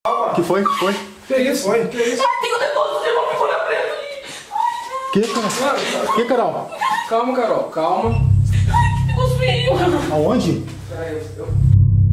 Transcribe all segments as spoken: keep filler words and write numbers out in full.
Calma. Que foi? Que foi? Que isso? Foi? Que isso? Ai, tem um depósito de uma figura preta ali. Que, Carol? Que, Carol? Calma, Carol, calma. Ai, que negócio feio. Aonde? Peraí, eu... eu...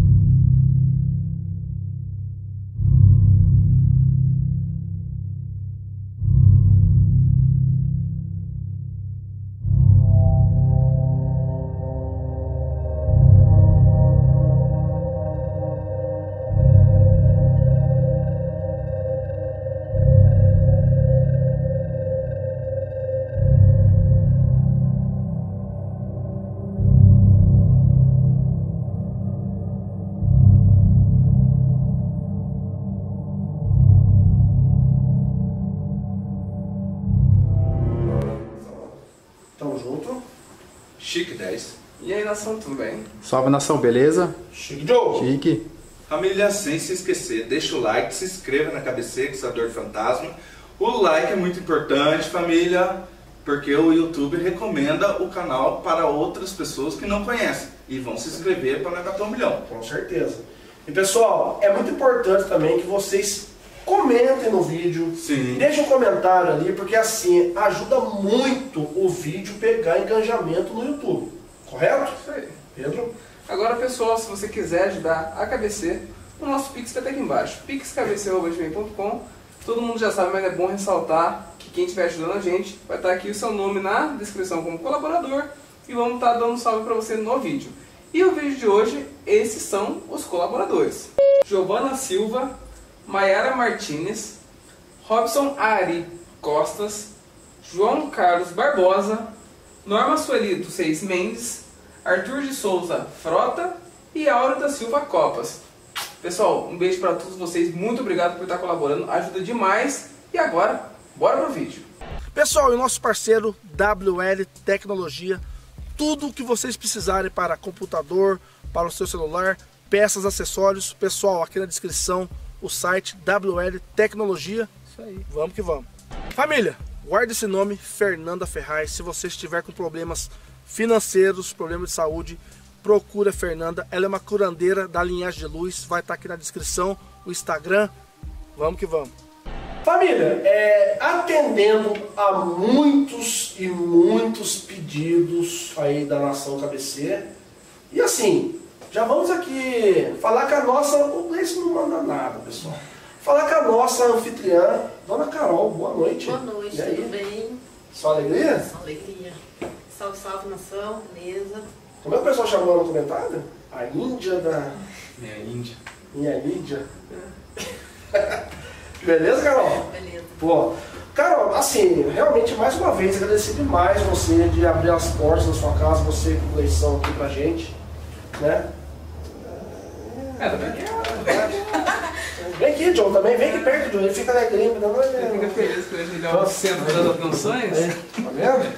Tamo junto. Chique dez. E aí, nação, tudo bem? Salve, nação, beleza? Chique Joe. Chique. Família, sem se esquecer, deixa o like, se inscreva na cabeceira, Caçador de Fantasma. O like é muito importante, família, porque o YouTube recomenda o canal para outras pessoas que não conhecem e vão se inscrever para nós bater um milhão. Com certeza. E pessoal, é muito importante também que vocês comentem no vídeo. Sim. Deixem um comentário ali, porque assim ajuda muito o vídeo pegar engajamento no YouTube. Correto? Isso aí. Pedro? Agora, pessoal, se você quiser ajudar a K B C, o nosso Pix está aqui embaixo. pix k b c arroba gmail ponto com. Todo mundo já sabe, mas é bom ressaltar que quem estiver ajudando a gente vai estar aqui o seu nome na descrição como colaborador e vamos estar dando um salve para você no vídeo. E o vídeo de hoje, esses são os colaboradores. Giovana Silva, Maiara Martins, Robson Ari Costas, João Carlos Barbosa, Norma Suelito Seis Mendes, Arthur de Souza Frota e Aura da Silva Copas. Pessoal, um beijo para todos vocês, muito obrigado por estar colaborando, ajuda demais. E agora, bora pro vídeo. Pessoal, e o nosso parceiro W L Tecnologia, tudo o que vocês precisarem para computador, para o seu celular, peças, acessórios, pessoal, aqui na descrição o site W L Tecnologia. Isso aí. Vamos que vamos. Família, guarde esse nome, Fernanda Ferraz. Se você estiver com problemas financeiros, problemas de saúde, procura a Fernanda. Ela é uma curandeira da linhagem de luz. Vai estar aqui na descrição o Instagram. Vamos que vamos. Família, é, atendendo a muitos e muitos pedidos aí da nação K B C. E assim, já vamos aqui falar com a nossa... O Gleice não manda nada, pessoal. Falar com a nossa anfitriã, Dona Carol. Boa noite. Boa noite, e aí? tudo bem? Só alegria? Só alegria. Salve, salve, nação, beleza? Como é que o pessoal chamou no comentário? A Índia da... Minha Índia. Minha Índia. Beleza, Carol? Beleza. Pô, Carol, assim, realmente, mais uma vez, agradecer demais você de abrir as portas da sua casa, você com eleição aqui pra gente, né? É, também é. Vem aqui, John, também, vem aqui perto, John, ele fica alegrinho, não é? Fica feliz com ele, ó, centro das atenções. Tá vendo?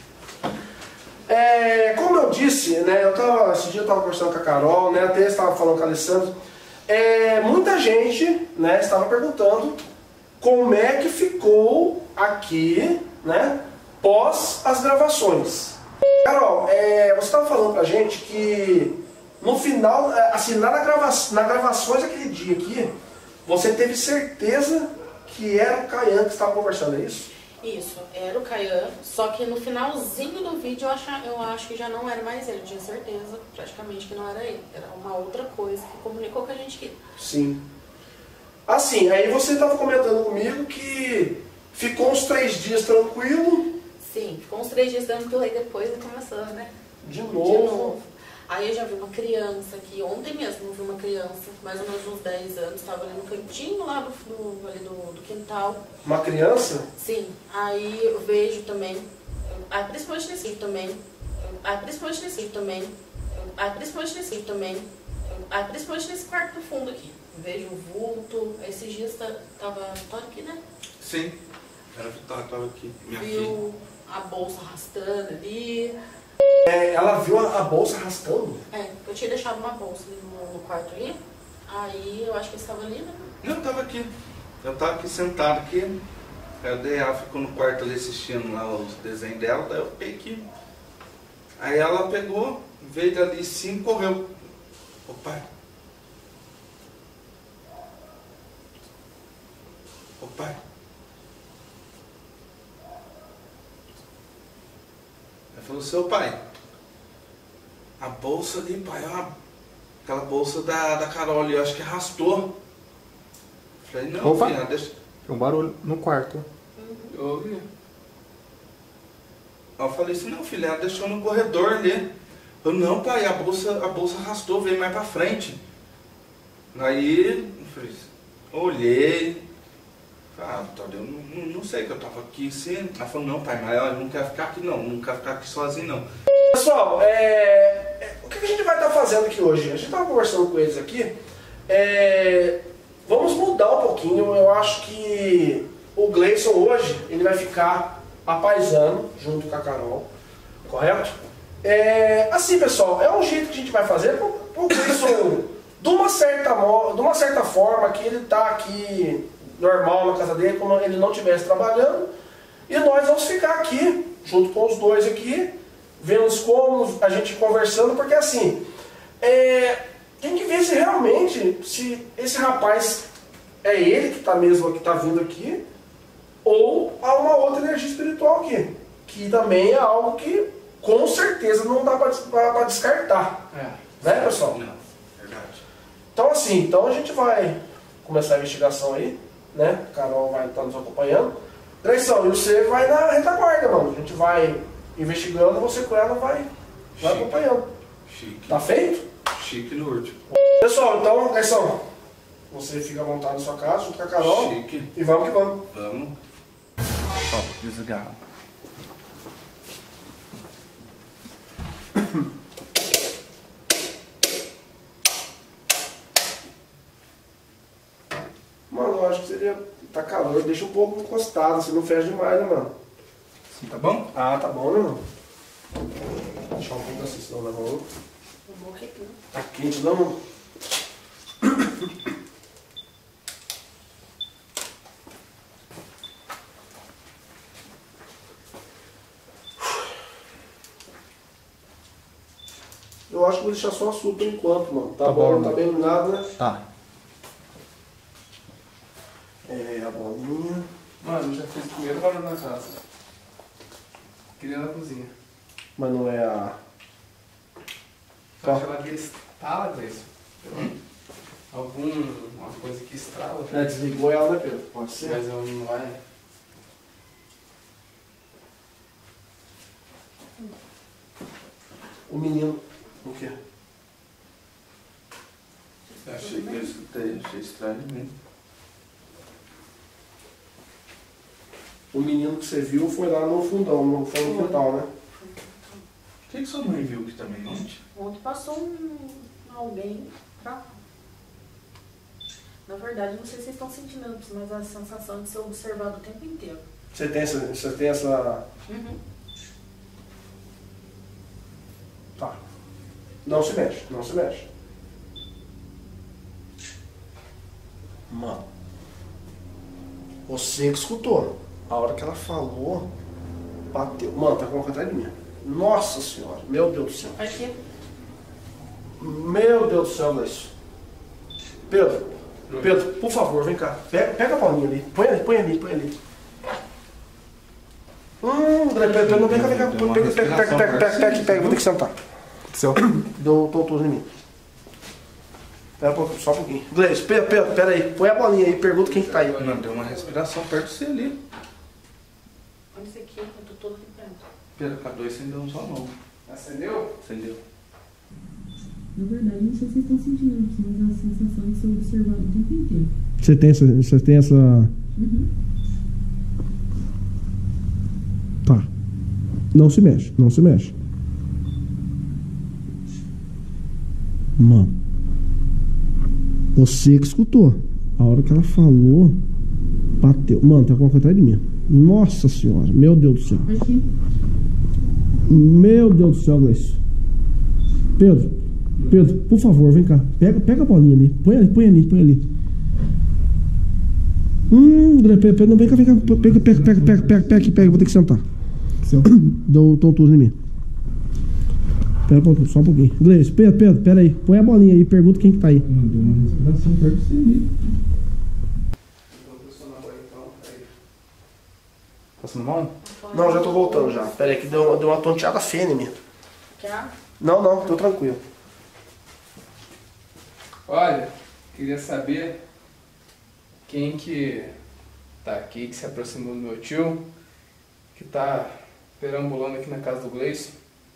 É, como eu disse, né, eu tava, esse dia eu estava conversando com a Carol, né, até estava falando com a Alessandra, é, muita gente, né, estava perguntando como é que ficou aqui, né, pós as gravações. Carol, é, você estava falando pra gente que no final, assim, na, grava na gravações daquele dia aqui, você teve certeza que era o Caian que estava conversando, é isso? Isso, era o Caian, só que no finalzinho do vídeo eu acho, eu acho que já não era mais ele, eu tinha certeza praticamente que não era ele, era uma outra coisa que comunicou com a gente aqui. Sim. Assim, aí você estava comentando comigo que ficou uns três dias tranquilo. Sim, ficou uns três dias tranquilo, aí depois começou, né? De novo. De novo. Aí eu já vi uma criança aqui, ontem mesmo eu vi uma criança, mais ou menos uns dez anos, estava ali no cantinho lá do, do, ali do, do quintal. Uma criança? Sim, aí eu vejo também, ah, principalmente nesse vídeo também, ah, principalmente nesse vídeo também, ah, principalmente nesse vídeo também, ah, principalmente nesse quarto do fundo aqui. Vejo um vulto, esses dias tá, tava, tava aqui, né? Sim. Ela tava, tava aqui. Minha Viu filha. a bolsa arrastando ali. É, ela viu a, a bolsa arrastando? É, eu tinha deixado uma bolsa ali no, no quarto ali, aí eu acho que ele estava ali, né? Não, eu tava aqui. Eu tava aqui sentado aqui. Daí ela ficou no quarto ali assistindo lá os desenhos dela, daí eu fiquei aqui. Aí ela pegou, veio dali sim e correu. Ô pai. Ô pai. Ele falou, seu pai, a bolsa ali, pai, ó, aquela bolsa da, da Carol ali, eu acho que arrastou. Eu falei, não, Opa. filha, deixa... Tem um barulho no quarto. Eu ouvi. Eu falei assim, não, filha, ela deixou no corredor ali. Eu, não, pai, a bolsa, a bolsa arrastou, veio mais pra frente. Aí, eu falei, olhei, ah, eu não, não, não sei que eu tava aqui sim. Ela falou, não, pai, mas ela não quer ficar aqui não, não quer ficar aqui sozinho não. Pessoal, é, é, o que a gente vai estar fazendo aqui hoje? A gente estava conversando com eles aqui. É, vamos mudar um pouquinho. Eu acho que o Gleison hoje ele vai ficar apaisando junto com a Carol, correto? É, assim, pessoal, é um jeito que a gente vai fazer para o Gleison, de uma certa, de uma certa forma, que ele está aqui normal na casa dele, como ele não estivesse trabalhando, e nós vamos ficar aqui junto com os dois aqui, vendo como a gente conversando, porque assim, é, tem que ver se realmente, se esse rapaz é ele que está mesmo, que está vindo aqui, ou há uma outra energia espiritual aqui, que também é algo que com certeza não dá para descartar, É. né, pessoal? Não, verdade. Então assim, então a gente vai começar a investigação aí, né? A Carol vai estar nos acompanhando. Gleison, e você vai na retaguarda, mano. A gente vai investigando, você com ela vai, vai Chique. acompanhando. Chique. Tá feito? Chique no último. Pessoal, então, Gleison, você fica à vontade na sua casa, junto com a Carol. Chique. E vamos que vamos. Vamos. Ó, desligar. Mano, eu acho que seria... Tá calor, deixa um pouco encostado, você não fecha demais, né, mano? Tá bom? Ah, tá bom, né, mano? Deixa um pouco assim, senão leva outro. Tá quente, não, mano? Eu acho que vou deixar só açúcar por enquanto, mano. Tá, Tá bom, bom, tá bem iluminado, né? Tá. É, a bolinha. Mano, eu já fiz o primeiro barulho na casa. Queria na cozinha. Mas não é a... Só que ela estala, Gleison. Alguma coisa que estrala. É, desligou ela, né, Pedro? Pode ser. Mas eu não vai. O menino... O quê? Achei que eu escutei, achei estranho mesmo. O menino que você viu foi lá no fundão, no fundo do quintal, né? O que, que sua mãe viu aqui também ontem? Ontem passou um, alguém pra lá. Na verdade, não sei se vocês estão sentindo, mas a sensação de ser observado o tempo inteiro. Você tem essa... Você tem essa... Uhum. Tá. Não se mexe, não se mexe. Mano. Você que escutou. A hora que ela falou, bateu. Mano, tá com uma atrás de mim. Nossa senhora, meu Deus do céu. Aqui. Meu Deus do céu, Gleison. Pedro, Pedro, por favor, vem cá. Pega, pega a bolinha ali. Põe ali, põe ali, põe ali. Hum, Pedro, não vem cá, vem cá. Pega, pega, pega, pega, pega, pega, pega, pega. Vou ter que sentar. Seu. Deu tontura em mim. Pera só um pouquinho. Gleison, Pedro, Pedro, pera aí. Põe a bolinha aí, pergunta quem que tá aí. Não, deu uma respiração perto de você ali. Olha isso aqui, eu tô todo aqui perto. Pera, K dois acendeu um só não. Acendeu? Acendeu. Na verdade, não sei se vocês estão sentindo, mas a sensação de ser observado o tempo inteiro. Você tem essa... Você tem essa... Uhum. Tá. Não se mexe, não se mexe. Mano. Você que escutou. A hora que ela falou, bateu. Mano, tá com uma coisa atrás de mim. Nossa senhora, meu Deus do céu. Aqui. Meu Deus do céu, Gleison. Pedro, Pedro, por favor, vem cá. Pega, pega a bolinha ali. Põe ali, põe ali, põe ali. Hum, Pedro, não, vem cá, vem cá. Pega, pega, pega, pega, pega, pega aqui, pega. Vou ter que sentar. Seu. Deu tontura em mim. Pera só um pouquinho. Gleison, Pedro, Pedro, pera aí. Põe a bolinha aí, pergunta quem que tá aí. Não, deu uma respiração perto de você ali. Vamos pressionar agora então. Passando mão? Não, já tô voltando já. Pera aí que deu, deu uma tonteada feia em mim. Quer? Não, não, tô tranquilo. Olha, queria saber quem que tá aqui, que se aproximou do meu tio, que tá perambulando aqui na casa do Gleison.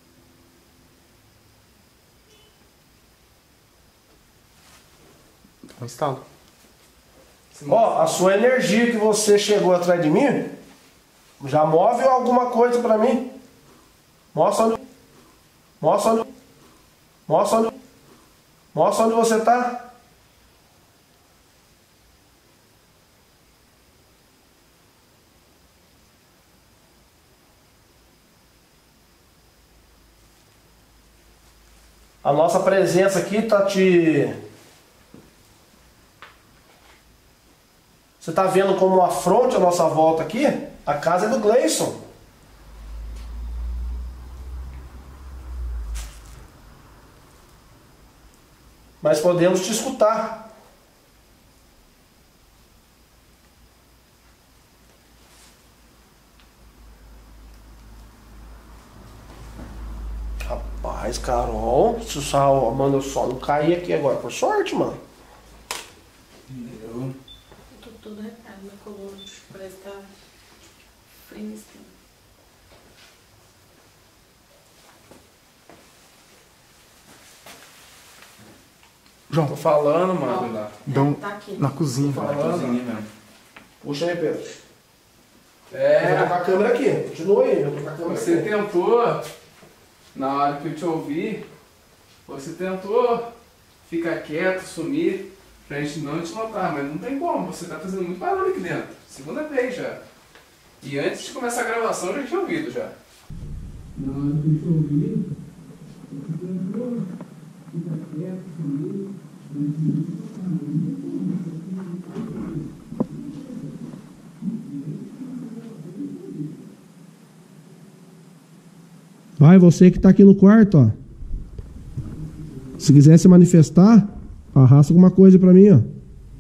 Um estalo. Ó, a sua energia que você chegou atrás de mim, já move alguma coisa pra mim. Mostra onde. Mostra onde. Mostra onde. Mostra onde você tá. A nossa presença aqui tá te... Você tá vendo como uma afronte a nossa volta aqui? A casa é do Gleison. Mas podemos te escutar. Rapaz, Carol, se o sal, mano, eu só não caí aqui agora, por sorte, mano. Eu... Tô tudo arretado, minha coluna parece que tá frio nesse tempo. João, Tô falando, mano. Lá. dá um... Tá aqui. na cozinha. Tô falando. mesmo. Puxa aí, Pedro. Eu vou É, colocar a câmera aqui. Continua aí, eu vou colocar a câmera você aqui. tentou, na hora que eu te ouvi, você tentou ficar quieto, sumir, pra gente não te notar, mas não tem como, você tá fazendo muito barulho aqui dentro. Segunda vez já. E antes de começar a gravação eu já tinha ouvido já. Na hora que eu te ouvi, você tentou ficar quieto, sumir, pra gente não te notar, mas não tem como. Vai, você que tá aqui no quarto, ó. Se quiser se manifestar, arrasta alguma coisa pra mim, ó.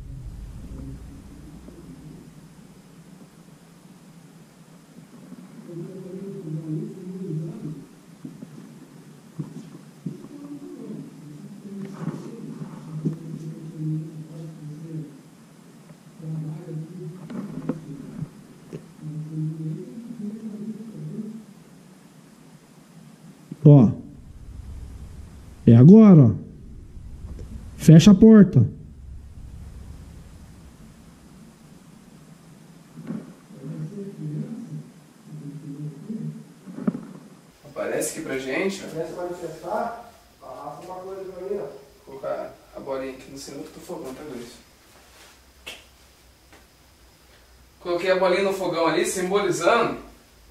Ó, é agora, ó. Fecha a porta. Aparece aqui pra gente, ó. Se quiser se manifestar, arrasta uma coisa pra mim, ó. Vou colocar a bolinha aqui no centro do fogão, tá, Luiz? Coloquei a bolinha no fogão ali, simbolizando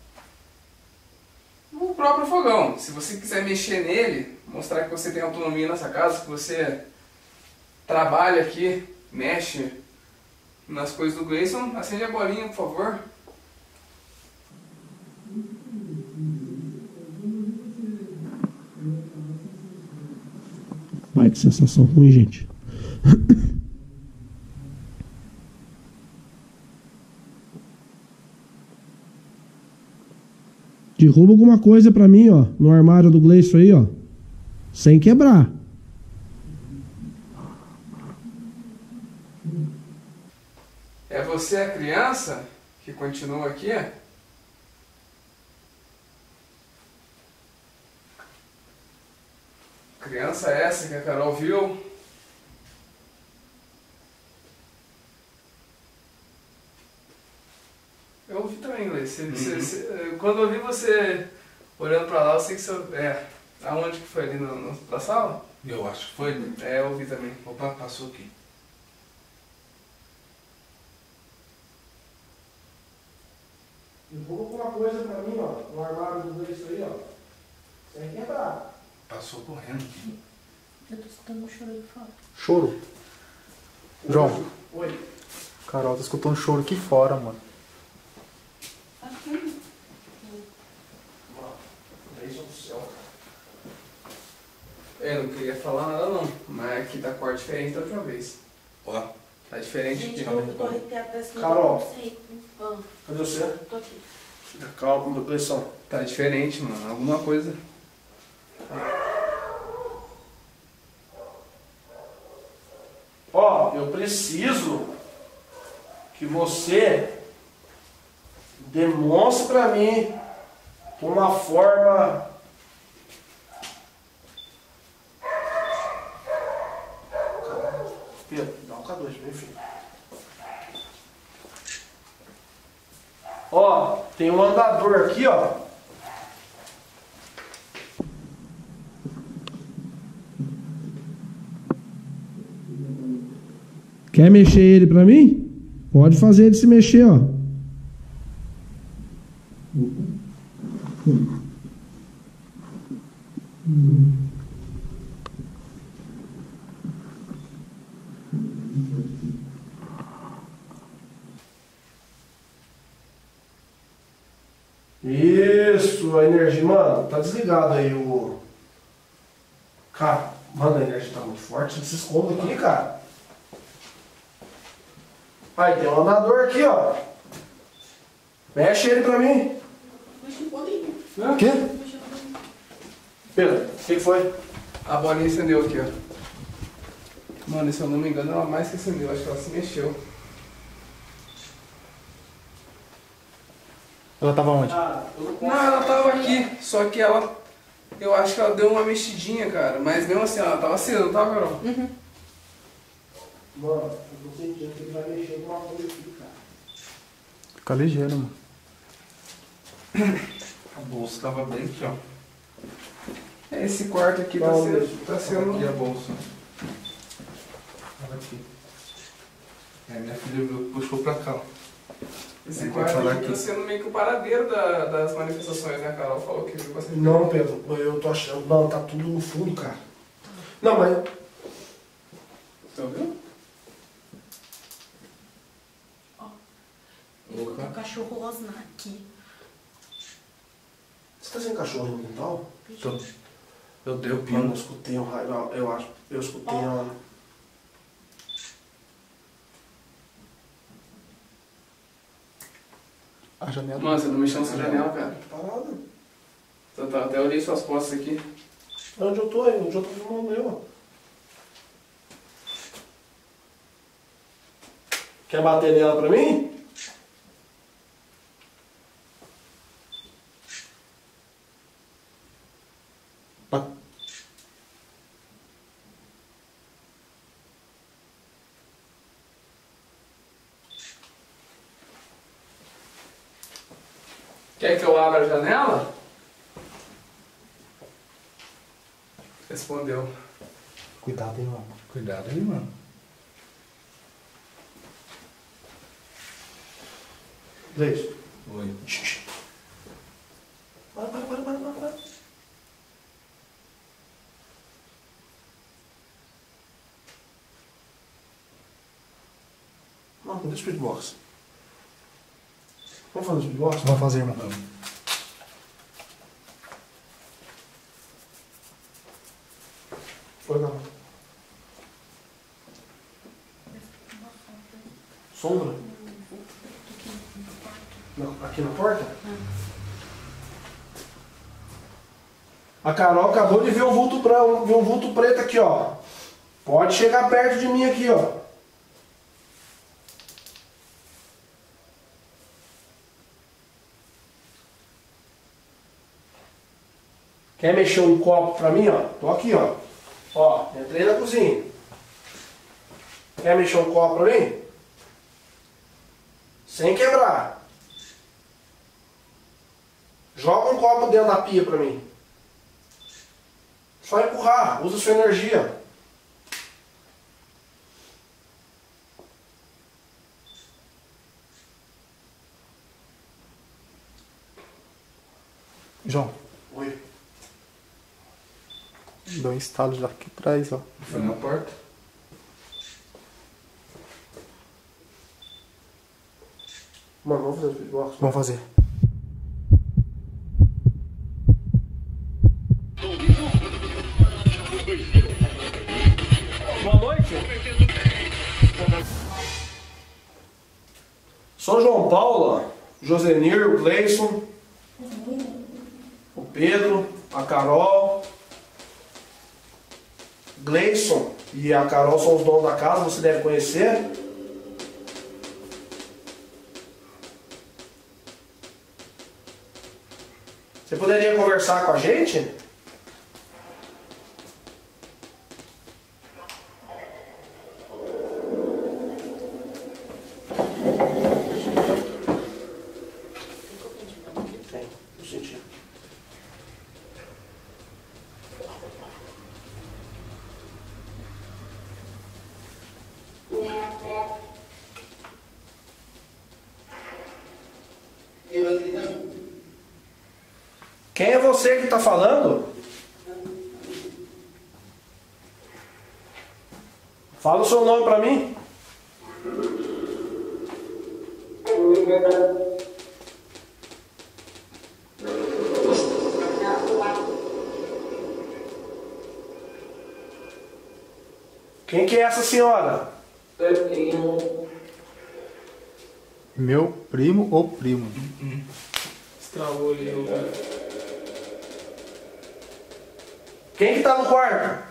o próprio fogão. Se você quiser mexer nele, mostrar que você tem autonomia nessa casa, que você trabalha aqui, mexe nas coisas do Gleison, acende a bolinha, por favor. Ai, que sensação ruim, gente. Derruba alguma coisa pra mim, ó, no armário do Gleison aí, ó. Sem quebrar. É você a criança que continua aqui? Criança essa que a Carol viu. Eu ouvi também, inglês. Você, você, você, quando eu vi você olhando pra lá, eu sei que você... É, aonde que foi? Ali no, no, na sala? Eu acho que foi. É, eu ouvi também. Opa, passou aqui. Derruba alguma coisa pra mim, ó, no armário do Gleison aí, ó. Sem quebrar. Passou correndo aqui. Eu tô escutando um choro aí fora. Choro. João, Oi. Carol, tá escutando choro aqui fora, mano. Aqui. Gleison do céu. Eu não queria falar nada não, mas aqui tá cor diferente da última vez. Ó. Tá diferente Gente, aqui. eu tô arrepiada, parece que Carol. eu não sei. Ah, Cadê você? tô aqui. Calma, meu pressão. Tá diferente, mano. Alguma coisa. Ó, eu preciso que você demonstre pra mim uma forma Pedro, dá um K dois, meu filho. Ó, tem um andador aqui, ó. Quer mexer ele pra mim? Pode fazer ele se mexer, ó. Isso, a energia, mano, tá desligado aí o... Cara, mano, a energia tá muito forte, se esconde aqui, cara. Aí, tem um andador aqui, ó. Mexe ele pra mim. O quê? Pedro, o que foi? A bolinha acendeu aqui, ó. Mano, se eu não me engano, ela mais que acendeu. Acho que ela se mexeu. Ela tava onde? Não, ela tava aqui. Só que ela... Eu acho que ela deu uma mexidinha, cara. Mas mesmo assim, ela tava acesa, não tava, Carol? Uhum. Mano, eu tô sentindo que ele vai mexer alguma coisa aqui, cara. Fica ligeiro, mano. A bolsa tava bem aqui, ó. Esse quarto aqui tá Não, sendo... Tá sendo... Aqui a bolsa. Tava aqui. Aí minha filha puxou pra cá, ó. Esse Aí quarto vai falar aqui tá que- sendo meio que o paradeiro da- das manifestações, né? A Carol falou que viu bastante. Não, Pedro, eu tô achando. Não, tá tudo no fundo, cara. Não, mas. Você ouviu? Tem um cachorro rosnar aqui. Você tá sem cachorro no quintal? Tô. Eu dei o Mano, pino. eu escutei um raio. não, Eu acho. Eu escutei uma. A janela. Mano, você não mexeu nessa janela, cara. Parada. Tá, tá, até olhei suas costas aqui. Onde eu tô aí? Onde eu tô filmando eu, ó. Quer bater nela pra mim? Ba- Quer que eu abra a janela? Respondeu. Cuidado aí, mano. Cuidado aí, mano. Leite. Oi. Para, para, para, para, para, para. Não, cadê o speedbox? Vamos fazer o speedbox? Vamos fazer, irmão. Foi, não. Sombra? Não, aqui na porta? A Carol acabou de ver um vulto, pra, ver um vulto preto aqui, ó. Pode chegar perto de mim aqui, ó. Quer mexer um copo pra mim, ó? Tô aqui, ó. Ó, entrei na cozinha. Quer mexer um copo pra mim? Sem quebrar. Joga um copo dentro da pia pra mim. Só empurrar, usa sua energia. João, Oi. dá um estalo já aqui atrás, ó. Foi na porta. Mano, vamos fazer o speedbox? Vamos fazer. Boa noite. Sou João Paulo. Josenir, o Gleison, o Pedro, a Carol. Gleison e a Carol são os donos da casa, você deve conhecer. Você poderia conversar com a gente? Tem, eu senti. Quem é você que está falando? Fala o seu nome para mim. Quem que é essa senhora? Meu primo ou primo? Estralou ali o... Quem que tá no quarto?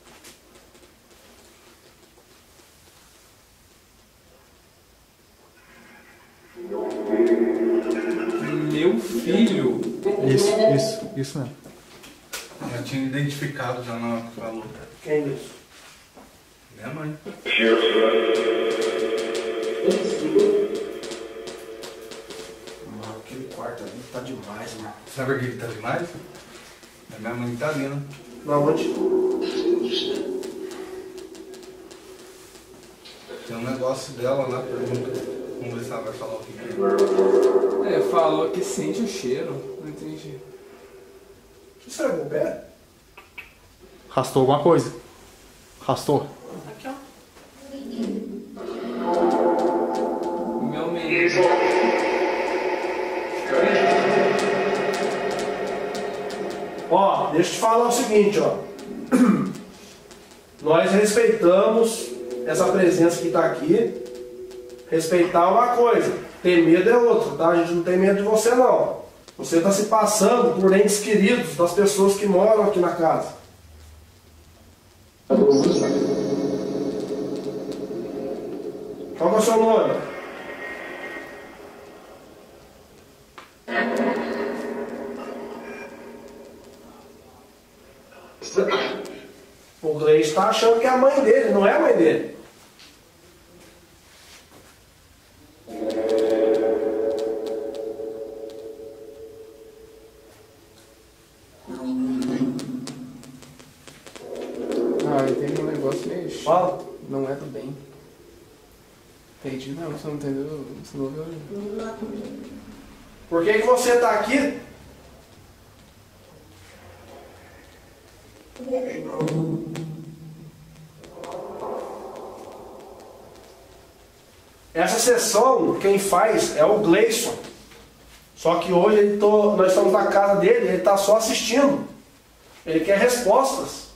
Meu filho. Isso, isso, isso mesmo. Já tinha identificado já na hora que falou. Quem é isso? Minha mãe. Mano, aquele quarto ali tá demais, mano. Sabe o que tá demais? É minha mãe que tá ali, né? Na onde? Tem um negócio dela lá, pergunta. Vamos ver se ela vai falar o que que é. É, falou que sente o cheiro. Não entendi. Você estragou o pé? Rastou alguma coisa? Rastou? Aqui, ó. Meu menino. Ó, deixa eu te falar o seguinte, ó. Nós respeitamos essa presença que tá aqui. Respeitar é uma coisa, ter medo é outra, tá? A gente não tem medo de você, não. Você está se passando por entes queridos das pessoas que moram aqui na casa. Qual que é o seu nome? O Gleice está achando que é a mãe dele, não é a mãe dele. Ah, tem um negócio meio chato. Fala. Não é do bem. Entendi, não, você não entendeu, você não ouviu. Por que que você está aqui? Essa sessão, quem faz é o Gleison. Só que hoje ele tô, nós estamos na casa dele, ele está só assistindo. Ele quer respostas.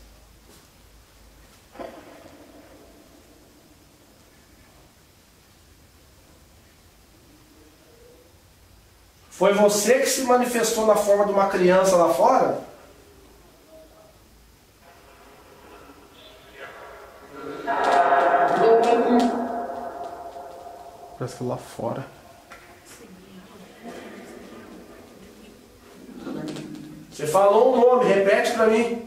Foi você que se manifestou na forma de uma criança lá fora? Parece que lá fora. Você falou um nome, repete pra mim.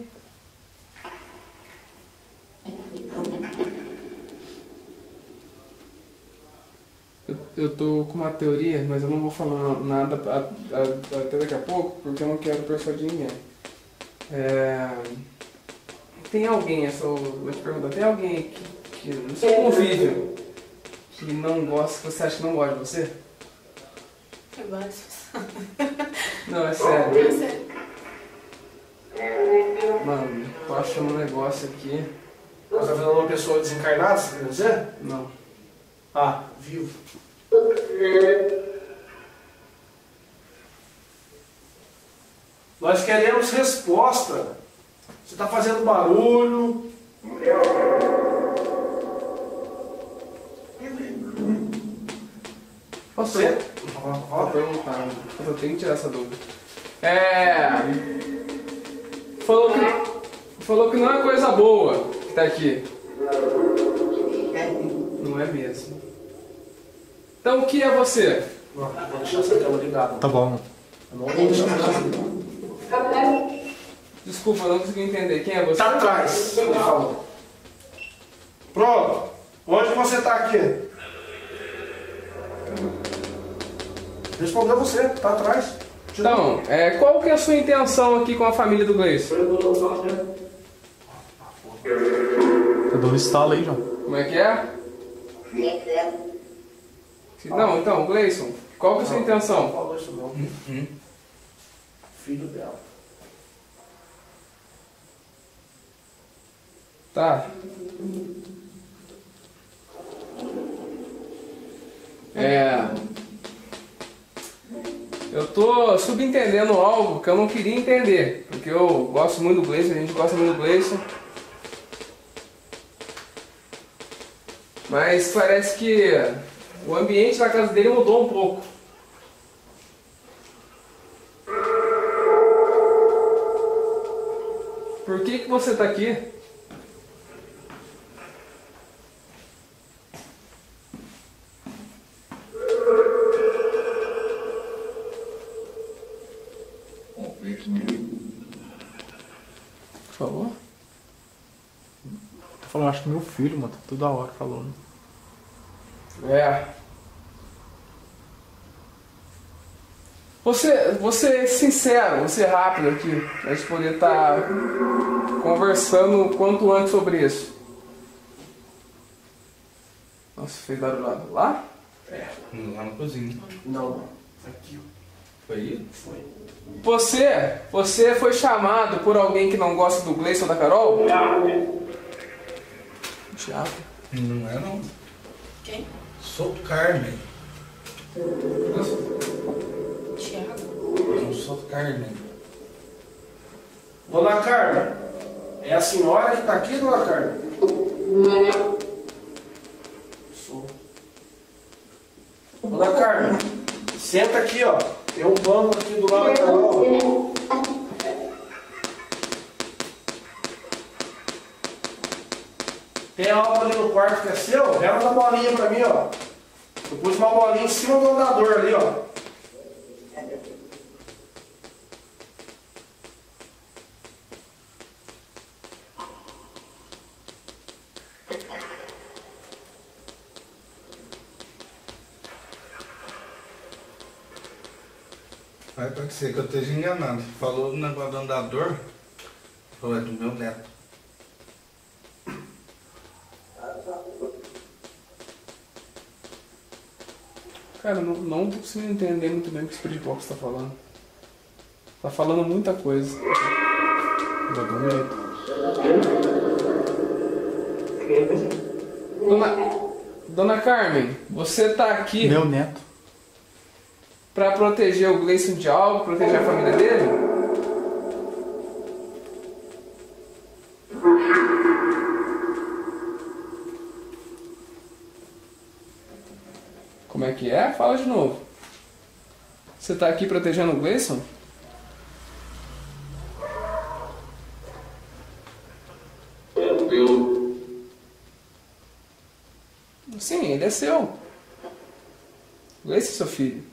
Eu, eu tô com uma teoria, mas eu não vou falar nada a- a- até daqui a pouco, porque eu não quero persuadir ninguém. É, tem alguém, essa, eu vou te perguntar, tem alguém que, que no seu convívio que não gosta, que você acha que não gosta de você? Tem várias pessoas. Não, é sério. É sério. Mano, tô achando um negócio aqui. Você está falando uma pessoa desencarnada, você quer dizer? Não. Ah, vivo. Nós queremos resposta. Você está fazendo barulho. Você? Vou perguntar, eu tenho que tirar essa dúvida. É. Falou que, falou que não é coisa boa que tá aqui. Não é mesmo. Então o que é você? Vou deixar essa tela ligada. Tá bom. Desculpa, eu não consegui entender. Quem é você? Tá atrás, ele falou. Pronto. Onde você tá aqui? Respondeu você, tá atrás. Então, é, qual que é a sua intenção aqui com a família do Gleison? Tá dando estalo aí, João. Como é que é? Não, então, Gleison, qual que é a sua intenção? Não falou isso não. Uhum. Filho dela. Tá. É. Eu tô subentendendo algo que eu não queria entender. Porque eu gosto muito do Gleison, a gente gosta muito do Gleison. Mas parece que o ambiente da casa dele mudou um pouco. Por que que você tá aqui? Por favor? Tô falando, acho que meu filho, mano, tá toda hora falando. É. Você, você é sincero, você é rápido aqui, pra gente poder estar conversando o quanto antes sobre isso. Nossa, fez barulho lá? É, lá na cozinha. Não, aqui. Foi aí? Foi. Você, você foi chamado por alguém que não gosta do Gleison ou da Carol? Thiago. Não é não. Quem? Sou Carmen. Thiago. Não sou Carmen. Dona Carmen, é a senhora que tá aqui, Dona Carmen? Sou. Dona Carmen, senta aqui, ó. Tem um banco aqui do lado da Carol. Tem algo ali no quarto que é seu? Leva uma bolinha pra mim, ó. Eu pus uma bolinha em cima do andador ali, ó. Vai pra que ser que eu esteja enganado. Falou do negócio do andador. Falou, é do meu neto. Cara, não, não tô conseguindo entender muito bem o que o Spirit Box tá falando. Tá falando muita coisa. Vai dar um jeito. Dona, Dona Carmen, você tá aqui Meu neto. pra proteger o Gleison de algo, proteger a família dele? Como é que é? Fala de novo. Você tá aqui protegendo o Gleison? Sim, ele é seu. O Gleison é seu filho.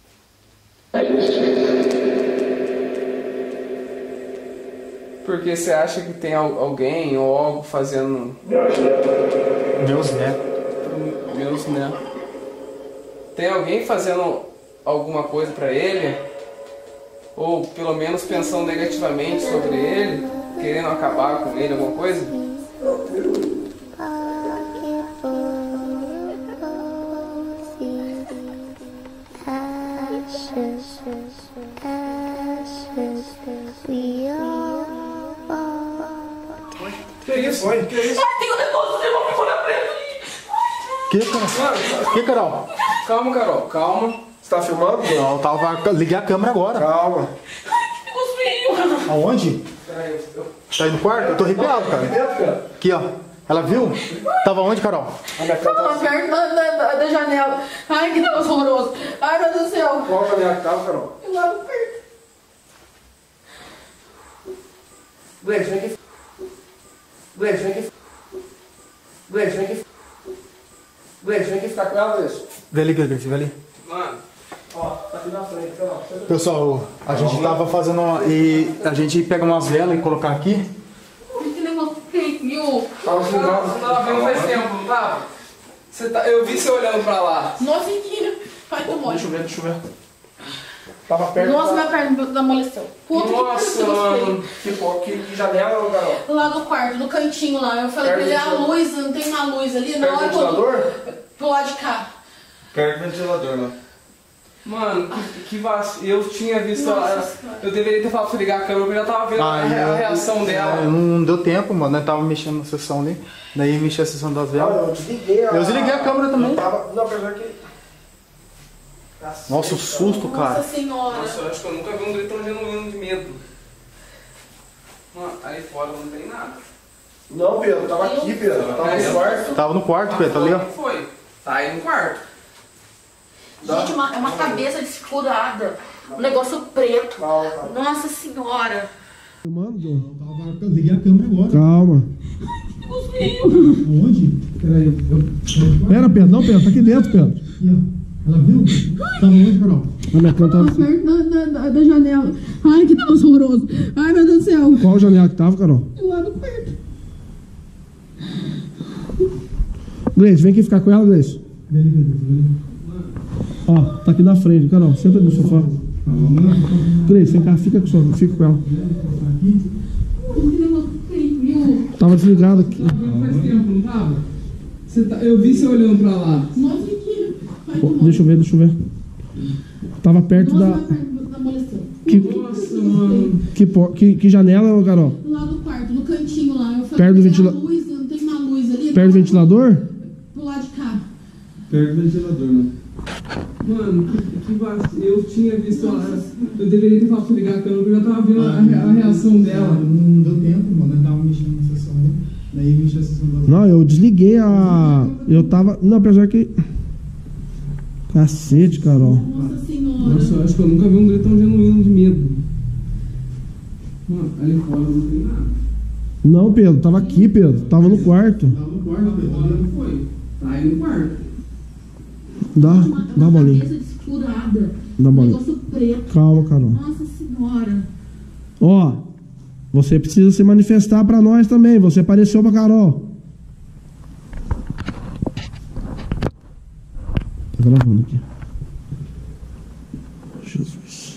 Porque você acha que tem al- alguém ou algo fazendo Meus netos. meus, né? Tem alguém fazendo alguma coisa pra ele? Ou pelo menos pensando negativamente sobre ele? Querendo acabar com ele, alguma coisa? Que isso? Foi? Que isso? Ai, tem um negócio de uma figura preta ali. Que, Carol? Que, Carol? Calma, Carol, calma. Você tá filmando? Não, tava. Liguei a câmera agora. Calma. Que negócio feio. Aonde? Peraí, eu... Tá aí no quarto? Eu tô arrepiado, cara. Dentro, cara. Aqui, ó. Ela viu? Tava onde, Carol? A minha cara tá Tava perto da, da, da janela. Ai, que negócio horroroso. Deus do céu. Qual janela que tava, Carol? Do lado perto. Gleice, vem aqui. Gleice, vem aqui. Gleice, vem aqui. Gleice, vem aqui ficar com ela, Gleice. Vê ali, Gleice, vê ali. Mano, Ó, tá aqui na frente, Carol. Pessoal, a gente tava fazendo uma, e a gente pega umas velas e colocar aqui. Que negócio feio. Tava você desligado. tava vendo faz tempo, não tava? Você tá, eu vi você olhando pra lá. Nossa, mentira. Ai, tô mole. Deixa eu ver, deixa eu ver. Tava perto Nossa, da... minha perna da amoleceu. Puta Nossa, que pariu, mano. Que, pô, que, que janela, ô, Carol? lá do quarto, no cantinho lá. Eu falei Perto pra ele, do a ventilador. luz, não tem uma luz ali, não. Perto do Aí quando- ventilador? Pro lado de cá. Perto do ventilador, né? Mano, que, que vacilo. Eu tinha visto Nossa ela. Senhora. Eu deveria ter falado pra ligar a câmera, porque eu já tava vendo a, Ai, a eu- reação É, dela. não deu tempo, mano. Nós tava mexendo na sessão ali. Daí mexi a sessão das velas. Não, eu desliguei a... Eu desliguei a câmera também. Eu tava... Não, apesar que... Cacete, Nossa, o susto, cara. Nossa senhora. Nossa, eu acho que eu nunca vi um grito tão genuíno de medo. Mano, aí fora não tem nada. Não, Pedro, eu tava aqui, Pedro. Eu tava no quarto. Tava no quarto, Pedro, ali, ó. Não foi. Tá aí no quarto. Gente, uma, é uma cabeça desfurada. Um negócio preto. Calma, calma. Nossa senhora. Mano, liguei a câmera agora. Calma. Onde? Peraí, eu. Pera, Pedro. Não, Pedro. Tá aqui dentro, Pedro. Aqui, ó. Ela viu? Tava onde, Carol? A minha conta Tava perto da, da, da janela. Ai, que negócio horroroso. Ai, meu Deus do céu. Qual janela que tava, Carol? Do lado perto. Gleice, vem aqui ficar com ela, Gleice. Vê ali, Gleice, vê ali. Ó, tá aqui na frente, Carol. Senta no sofá. Gleice, vem cá, fica com, sua, fica com ela. Que negócio feio. Tava desligado aqui. Tava vendo faz tempo, não tava? Você tá, eu vi você olhando pra lá. Nossa, mentira. Ai, tô Pô, mole. deixa eu ver, deixa eu ver. Tava perto Nossa, da. minha perna da amoleceu. Que, Nossa, mano. que, por- que, que janela, ô, Carol? Do lado do quarto, no cantinho lá. Eu falei, Perto do tem ventila- uma luz, não tem uma luz ali. Perto do ventilador? Pro lado de cá. Perto do ventilador, né? Mano, que, que vacilo. Eu tinha visto ela. Eu deveria ter falado pra ligar a câmera, porque eu já tava vendo a, re- a reação dela. Não deu tempo, mano. Nós tava mexendo na sessão ali. Daí mexi a sessão das velas. Não, eu desliguei a. Eu tava. Não, apesar que. Cacete, Carol. Nossa senhora. Nossa, eu acho que eu nunca vi um grito tão genuíno de medo. Mano, ali fora não tem nada. Não, Pedro, tava aqui, Pedro. Tava no quarto. Tava no quarto, Pedro. Fora não foi. Tá aí no quarto. Dá, Uma, dá a uma bolinha. cabeça desfurada. Dá a Um bolinha. negócio preto. Calma, Carol. Nossa senhora. Ó, você precisa se manifestar pra nós também. Você apareceu pra Carol. Tô gravando aqui. Jesus.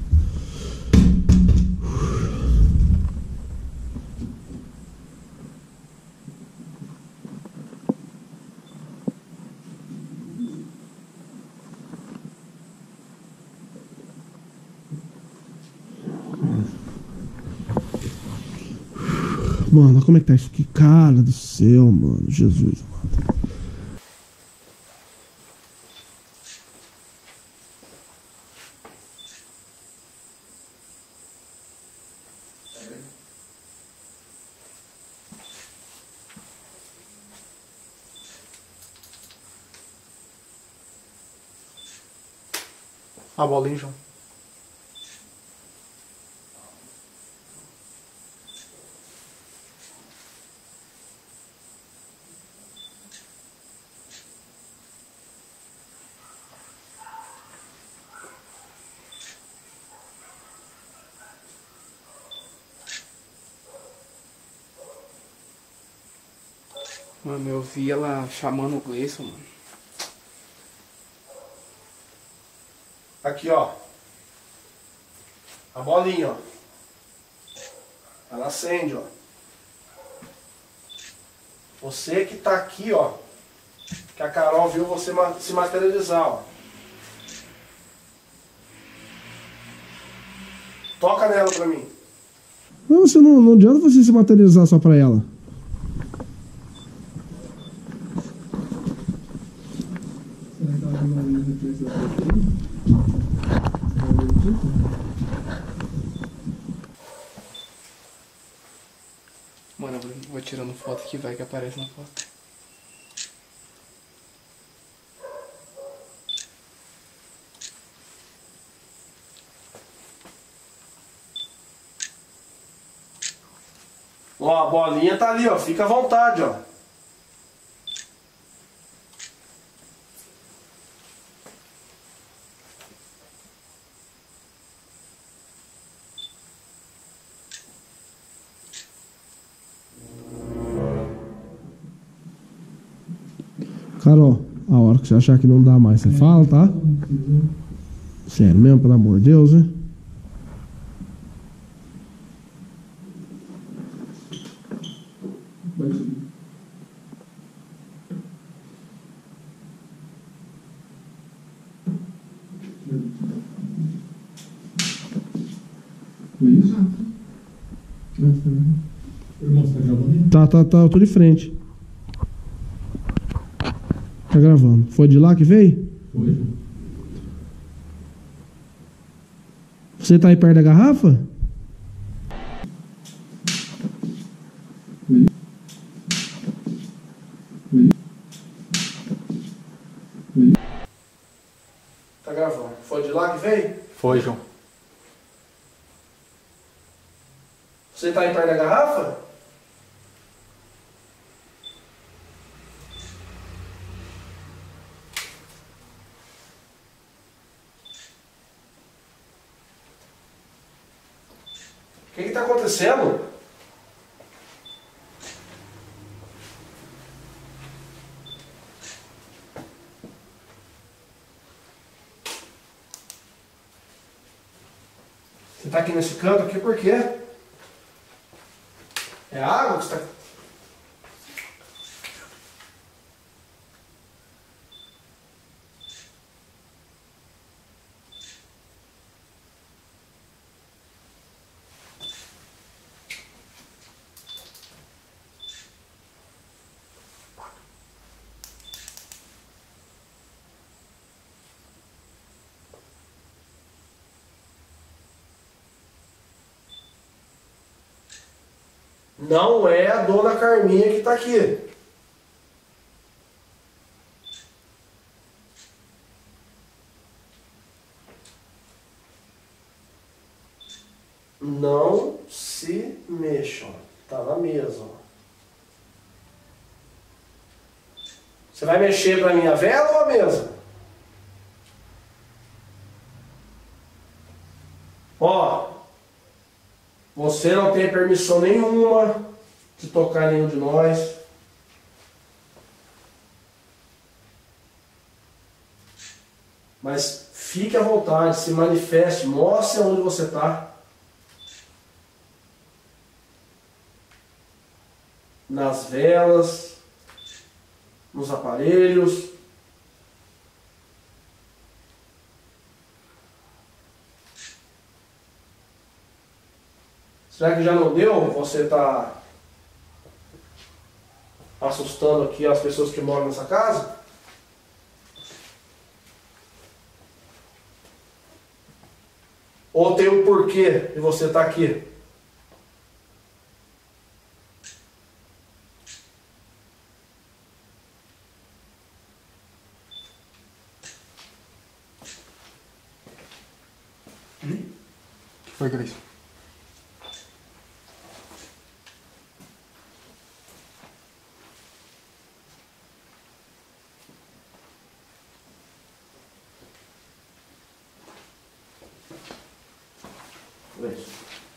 Mano, olha como é que tá isso aqui? Cara do céu, mano. Jesus, mano. A bolinha, João. Mano, eu vi ela chamando o Gleison, mano. Aqui, ó. A bolinha, ó. Ela acende, ó. Você que tá aqui, ó. Que a Carol viu você ma- se materializar, ó. Toca nela pra mim. Não, você não, não adianta você se materializar só pra ela. Mano, eu vou- vou tirando foto que vai que aparece na foto. Ó, a bolinha tá ali, ó. Fica à vontade, ó. Carol, a hora que você achar que não dá mais, você fala, tá? Sério mesmo, pelo amor de Deus, né? Tá, tá, tá, eu tô de frente. Tá gravando. Foi de lá que veio? Foi. Você tá aí perto da garrafa? Foi. Foi. Foi. Tá gravando. Foi de lá que veio? Foi, João. Você tá aí perto da garrafa? O que que tá acontecendo? Você tá aqui nesse canto aqui por quê? É água que você tá... Não é a dona Carminha que está aqui. Não se mexam. Tá na mesa. Você vai mexer para minha vela ou a mesa? Ó. Você não tem permissão nenhuma de tocar nenhum de nós. Mas fique à vontade, se manifeste, mostre onde você está. Nas velas, nos aparelhos. Será que já não deu? Você está assustando aqui as pessoas que moram nessa casa? Ou tem um porquê de você estar aqui? Hum? O que foi, Grace? Isso.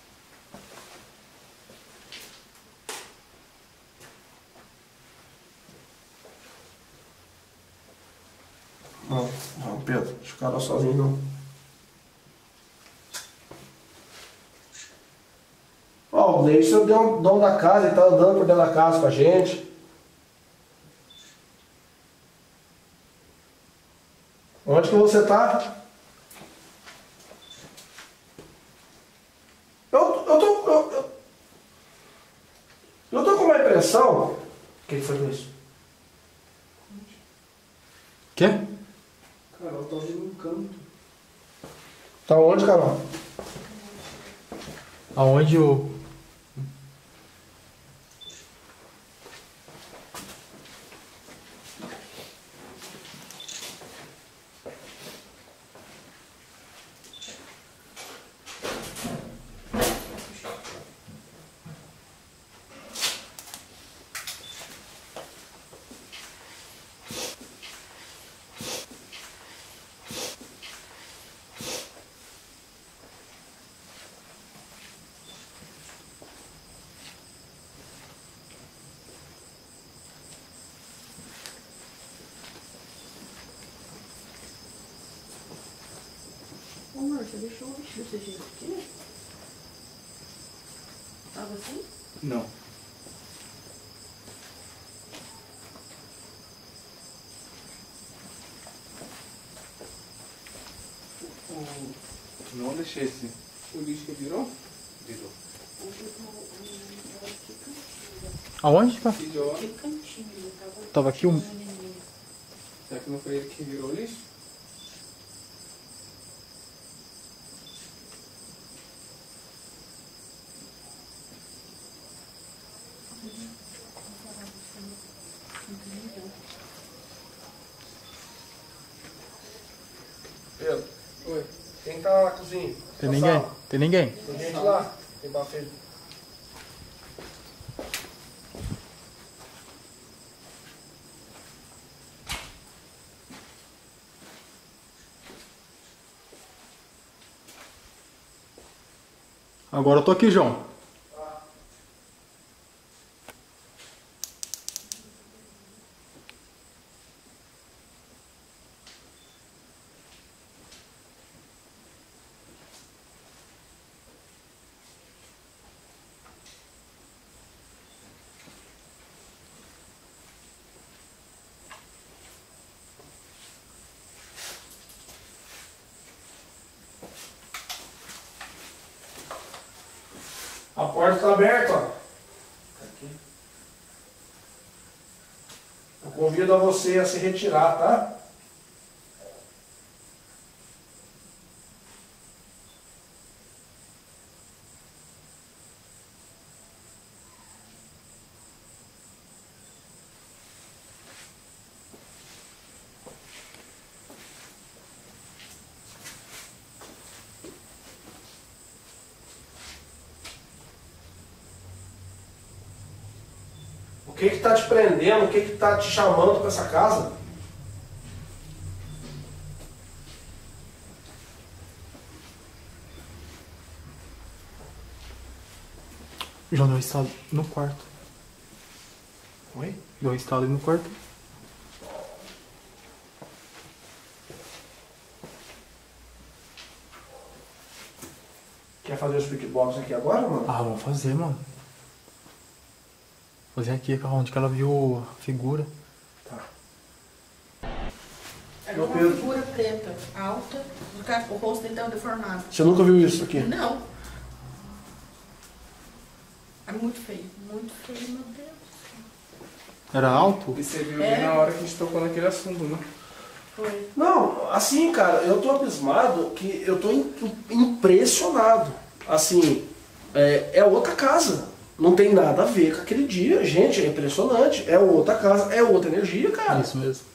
Não, não, Pedro, deixa o cara sozinho não. Ó, o Gleison é o dono da casa, ele tá andando por dentro da casa com a gente. Onde que você tá? Eu, eu tô. Eu, eu, eu tô com uma impressão. O que foi com isso? Quê? Carol tá ouvindo um canto. Tá onde, Carol? Aonde o... amor, você deixou o lixo desse jeito aqui? Tava assim? Não. O, Não deixei esse. o lixo que virou? Virou. Aonde tá? Que idiota. Que cantinho, tava. Tava aqui um. Será que não foi ele que virou o lixo? Pedro, Oi. quem tá na cozinha? Tem Na ninguém? sala? Tem ninguém? Tem gente lá? Tem bafê. Agora eu tô aqui, João. A porta está aberta, ó. Eu convido a você a se retirar, tá? O que que tá te prendendo? O que que tá te chamando para essa casa? João deu um estalo no quarto. Oi? Deu um estalo ali no quarto. Quer fazer os beatbox aqui agora, mano? Ah, vamos fazer, mano. Fazer aqui, onde que ela viu a figura. Tá. Era Meu uma Pedro. figura preta, alta, o ca- o rosto dele tava deformado. Você nunca viu isso aqui? Não. É muito feio, muito feio, meu Deus. Era alto? E você viu É. bem na hora que a gente tocou naquele assunto, né? Foi. Não, assim, cara, eu tô abismado que eu tô im- impressionado. Assim, é, é outra casa. Não tem nada a ver com aquele dia, gente, é impressionante. É outra casa, é outra energia, cara. Isso mesmo.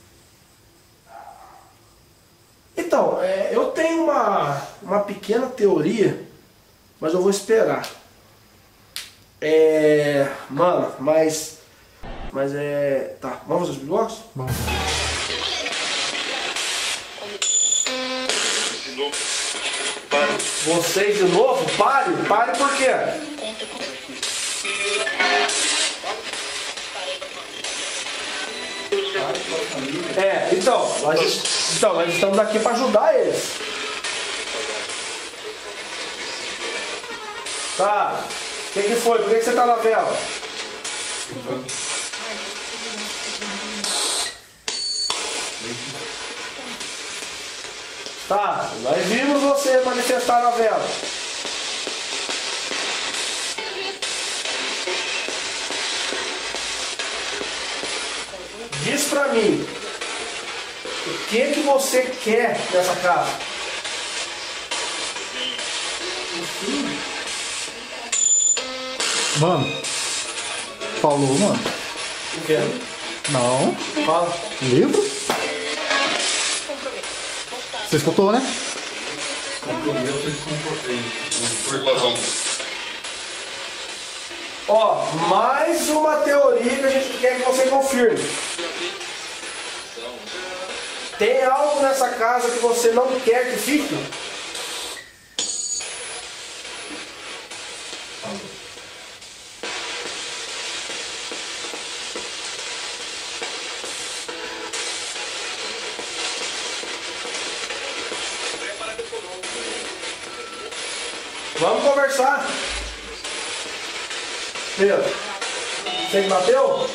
Então, é, eu tenho uma, uma pequena teoria, mas eu vou esperar. É. Mano, mas. Mas é. Tá, vamos fazer os blocos? Vamos. Vocês de novo? Pare, pare por quê? É, então, nós, então, nós estamos aqui para ajudar eles. Tá. O que, que foi? Por que, que você tá na vela? Tá, nós vimos você manifestar na vela. Diz pra mim, o que que você quer nessa casa? Mano. Falou, mano. O que? Não. Fala. Livro? Você escutou, né? Ó, mais uma teoria que a gente quer que você confirme. Tem algo nessa casa que você não quer que fique? Vamos conversar. Pedro, você que bateu?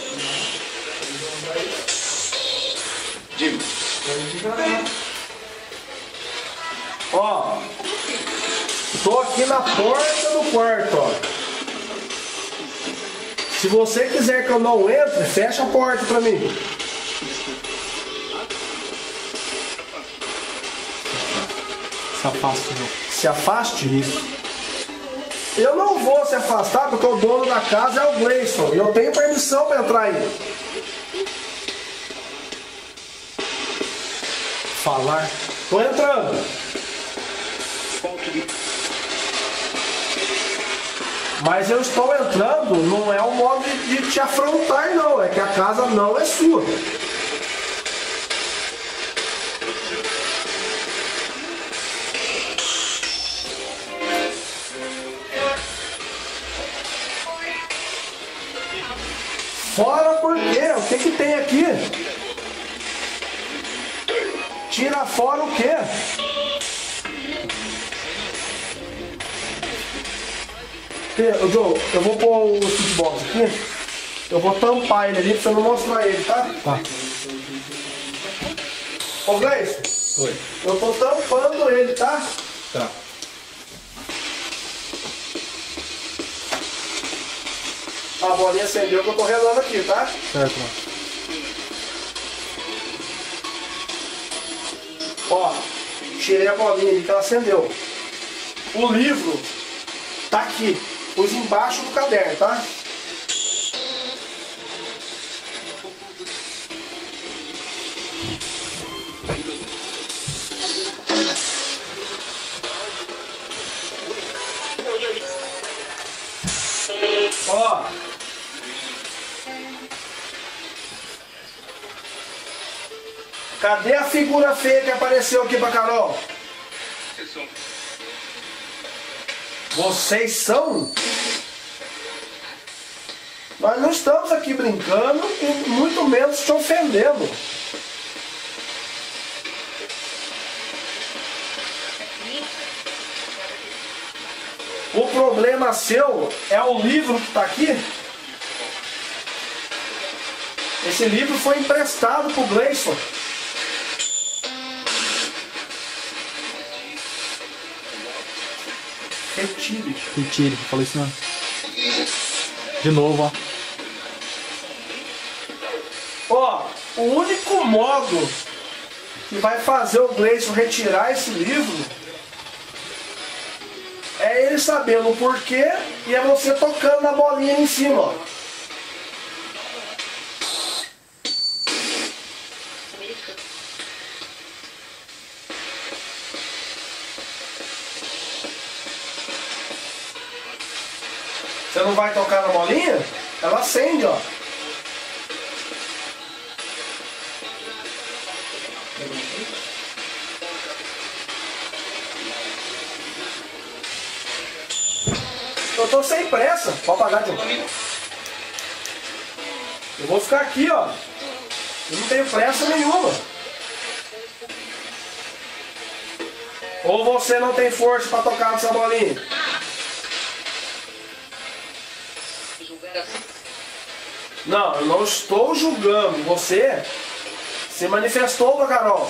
Digo. Ó, tô aqui na porta do quarto, ó. Se você quiser que eu não entre, fecha a porta pra mim. Se afaste, não. Se afaste isso. Eu não vou se afastar porque o dono da casa é o Gleison e eu tenho permissão pra entrar aí. Falar. Tô entrando. Mas eu estou entrando, não é um modo de, de te afrontar, não. É que a casa não é sua. Fora por quê? O que que tem aqui? Tira fora o quê? Ô Joe, eu vou pôr o futebol aqui. Eu vou tampar ele ali pra você não mostrar ele, tá? Tá. Ô Gleison. Oi. Eu tô tampando ele, tá? Tá. A bolinha acendeu que eu tô relando aqui, tá? Certo, mano. Ó, tirei a bolinha ali que ela acendeu. O livro tá aqui. Pus embaixo do caderno, tá? Ó. Cadê a figura feia que apareceu aqui pra Carol? Vocês são? Nós não estamos aqui brincando e muito menos te ofendendo. O problema seu é o livro que está aqui. Esse livro foi emprestado pro Gleison. Retire. Retire, falei isso não. De novo, ó. Ó, o único modo que vai fazer o Gleison retirar esse livro é ele sabendo o porquê e é você tocando na bolinha em cima, ó. Você não vai tocar na bolinha? Ela acende, ó. Eu tô sem pressa. Pode apagar, John. Eu vou ficar aqui, ó. Eu não tenho pressa nenhuma. Ou você não tem força pra tocar nessa bolinha? Não, eu não estou julgando. Você se manifestou pra Carol.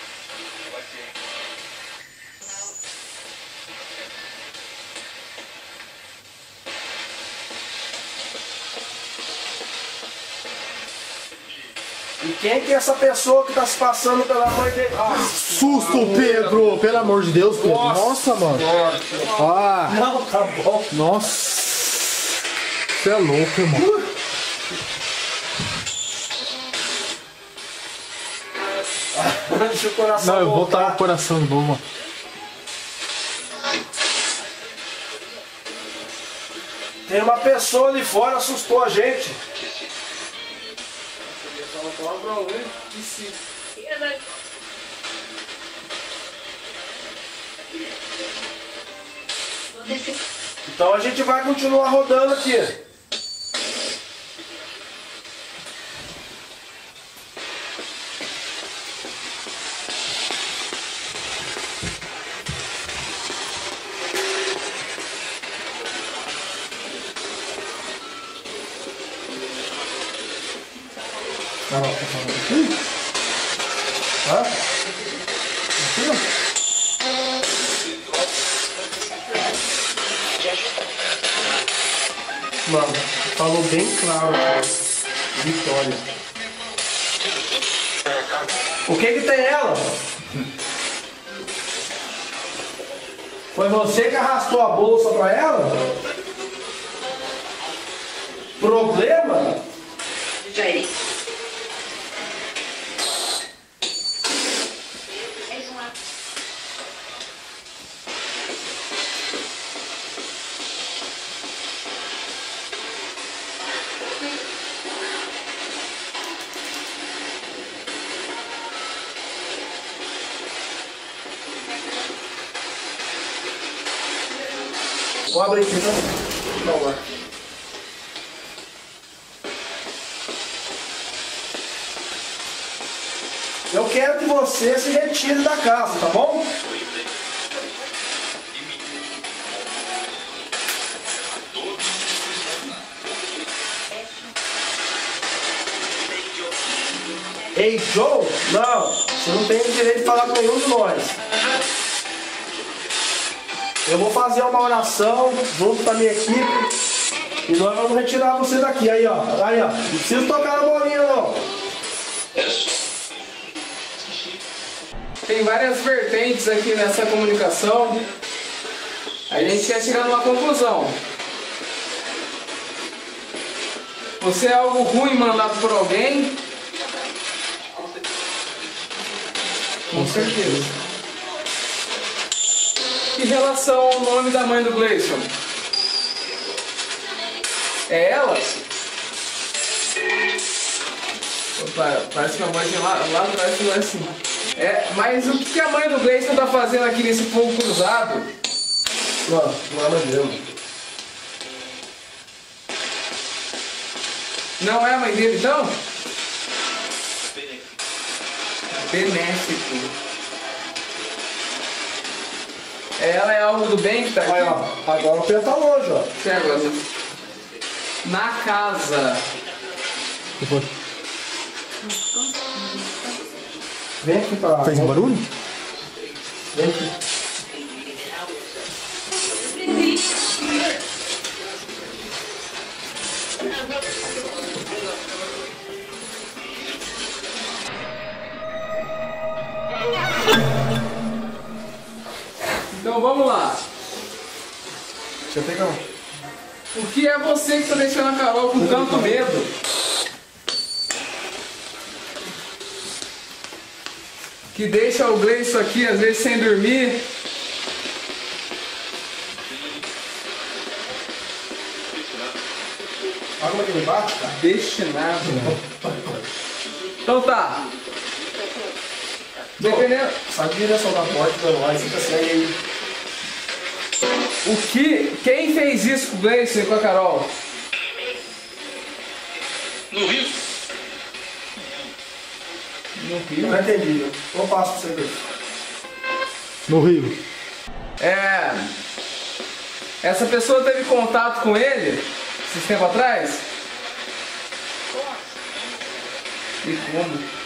E quem que é essa pessoa que tá se passando pela mãe dele? Ah, Susto, Pedro! Pelo amor de Deus, Pedro. Nossa, Nossa, mano. Ah, não, tá bom. nossa. Você é louco, irmão. Deixa o coração Não, eu vou voltar. botar o coração de novo, mano. Tem uma pessoa ali fora, assustou a gente. Então a gente vai continuar rodando aqui. Carol, tá falando aqui? Hã? Aqui, ó. Mano, falou bem claro aqui. Vitória. O que que tem ela? Foi você que arrastou a bolsa pra ela? Problema? Jair. Vou abrir aqui, tá? Vamos lá. Eu quero que você se retire da casa, tá bom? Ei, Joe? Não, você não tem o direito de falar com nenhum de nós. Eu vou fazer uma oração junto com a minha equipe e nós vamos retirar você daqui. Aí, ó. Aí, ó. Não precisa tocar na bolinha, não. Tem várias vertentes aqui nessa comunicação. A gente quer chegar numa conclusão. Você é algo ruim mandado por alguém? Com certeza. Em relação ao nome da mãe do Gleison, é ela? Opa, parece que a mãe lá, lá atrás não é assim. É, mas o que a mãe do Gleison tá fazendo aqui nesse fogo cruzado? Não, não é a mãe dele. Não é a mãe dele, então? Benéfico. Ela é algo do bem que tá aqui? Aí, ó. Agora o pé tá longe, ó. Até agora. Na casa. Depois. Vem aqui pra... Fez um barulho? Vem aqui. Então vamos lá. Deixa eu pegar um. O que é você que está deixando a Carol com tanto medo? Que deixa o Gleison aqui às vezes sem dormir? Água aqui embaixo, cara. Destinado. Então tá. Dependendo. Sabe a direção da porta pra nós, fica assim aí. O que. Quem fez isso com o Gleison e com a Carol? No Rio? No Rio? Não entendi. Eu passo pra você ver. No Rio. É. Essa pessoa teve contato com ele esses tempo atrás? E como?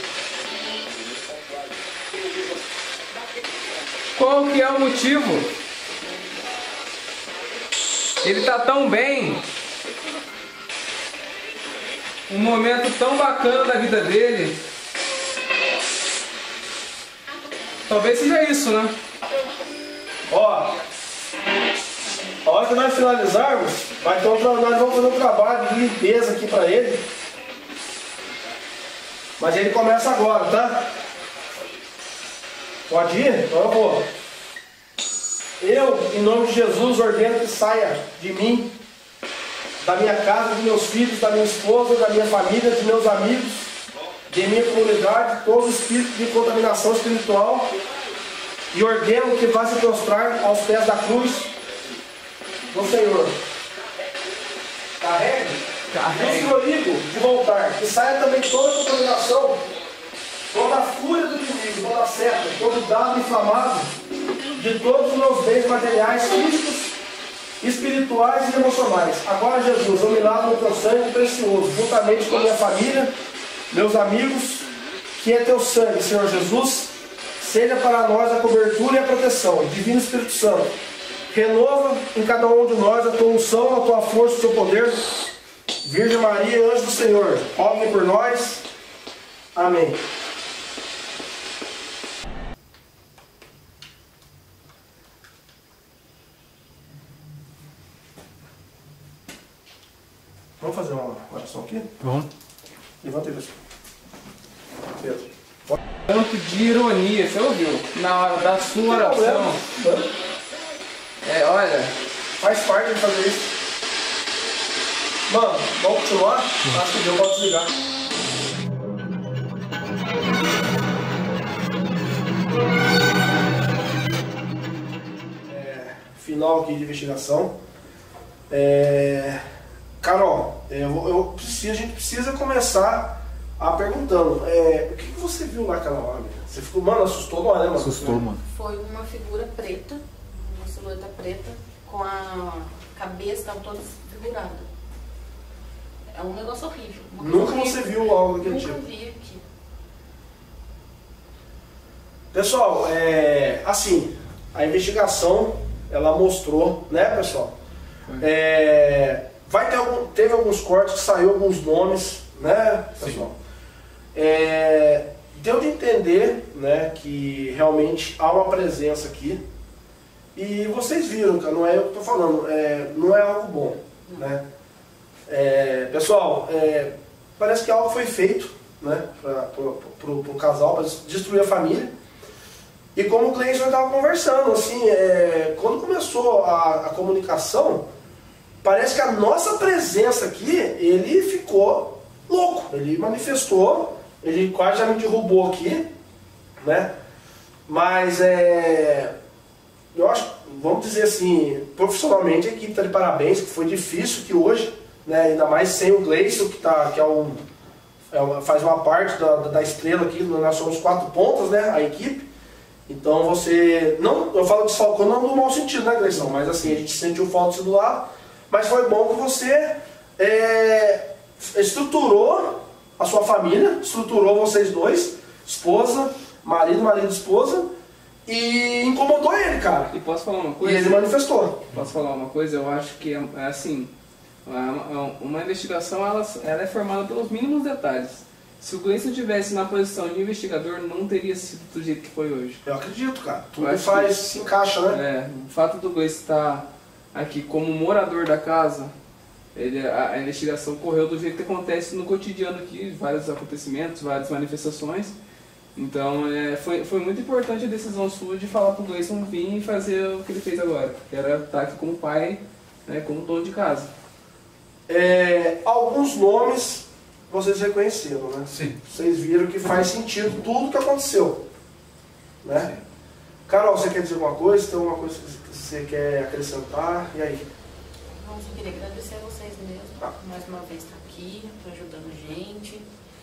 Qual que é o motivo? Ele tá tão bem, um momento tão bacana da vida dele. Talvez seja isso, né? Ó, a hora que nós finalizarmos, vai ter um, nós vamos fazer um trabalho de limpeza aqui pra ele. Mas ele começa agora, tá? Pode ir? Então eu vou. Eu, em nome de Jesus, ordeno que saia de mim, da minha casa, dos meus filhos, da minha esposa, da minha família, dos meus amigos, de minha comunidade, todo espírito de contaminação espiritual, e ordeno que vá se prostrar aos pés da cruz do Senhor. Carregue. Carregue. E o perigo de voltar, que saia também toda a contaminação, toda a fúria do inimigo, toda a seta, todo o dado inflamado de todos os meus bens materiais, físicos, espirituais e emocionais. Agora, Jesus, eu me lavo no teu sangue precioso, juntamente com a minha família, meus amigos, que é teu sangue, Senhor Jesus, seja para nós a cobertura e a proteção. Divino Espírito Santo, renova em cada um de nós a tua unção, a tua força, o teu poder. Virgem Maria, anjo do Senhor, rogue por nós. Amém. Vamos fazer uma oração aqui? Vamos. Levanta aí, pessoal. Pedro. Tanto de ironia, você ouviu? Na hora da sua oração. É, olha. Faz parte de fazer isso. Mano, vamos continuar? Acho que deu pra desligar. É, final aqui de investigação. É, Carol, eu, eu preciso, a gente precisa começar a perguntando. É, o que, que você viu lá aquela hora? Você ficou, mano, assustou, não é, né, mano? Assustou, mano. Foi uma figura preta, uma silhueta preta, com a cabeça toda desfigurada. É um negócio horrível. Nunca horrível. você viu algo daquele Nunca tipo? vi aqui. Pessoal, é, assim, a investigação, ela mostrou, né, pessoal? É, vai ter algum, teve alguns cortes que saiu alguns nomes, né, pessoal? É, deu de entender, né, que realmente há uma presença aqui. E vocês viram, cara, não é eu que estou falando, é, não é algo bom, né? É, pessoal, é, parece que algo foi feito, né, para o casal, para destruir a família. E como o Gleison estava conversando, assim, é, quando começou a, a comunicação, parece que a nossa presença aqui, ele ficou louco, ele manifestou, ele quase já me derrubou aqui, né? Mas é, eu acho, vamos dizer assim, profissionalmente a equipe está de parabéns, que foi difícil que hoje, né, ainda mais sem o Gleison, que, tá, que é um, é uma, faz uma parte da, da estrela aqui, nós somos quatro pontas, né, a equipe. Então você, não, eu falo desfalcou não no mau sentido, né, Gleison? Mas assim, a gente sentiu falta do lado, mas foi bom que você é, estruturou a sua família, estruturou vocês dois, esposa, marido, marido, esposa, e incomodou ele, cara. E posso falar uma coisa? E ele manifestou. Posso falar uma coisa? Eu acho que é, é assim, uma, uma investigação ela, ela é formada pelos mínimos detalhes. Se o Gleison tivesse na posição de investigador, não teria sido do jeito que foi hoje. Eu acredito, cara. Tudo faz, que, se encaixa, né? É, o fato do Gleison estar aqui como morador da casa, ele, a, a investigação correu do jeito que acontece no cotidiano aqui, vários acontecimentos, várias manifestações. Então é, foi, foi muito importante a decisão sua de falar pro Gleison vir e fazer o que ele fez agora, que era estar aqui como pai, né, como dono de casa. É, alguns nomes vocês reconheceram, né? Sim. Vocês viram que faz sentido tudo que aconteceu, né? Sim. Carol, você quer dizer alguma coisa? Tem alguma coisa que você quer acrescentar? E aí? Não, eu queria agradecer a vocês mesmo, ah. mais uma vez estar aqui, ajudando a gente.